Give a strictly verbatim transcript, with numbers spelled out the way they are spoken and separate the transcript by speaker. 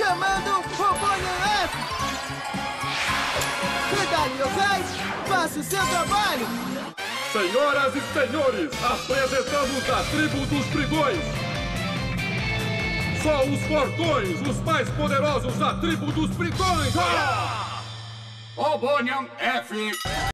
Speaker 1: chamando o Bonnie F. Medalha Reis, faça o seu trabalho.
Speaker 2: Senhoras e senhores, apresentamos a tribo dos brigões. Só os fortões, os mais poderosos da tribo dos brigões.
Speaker 3: O Bonnie F.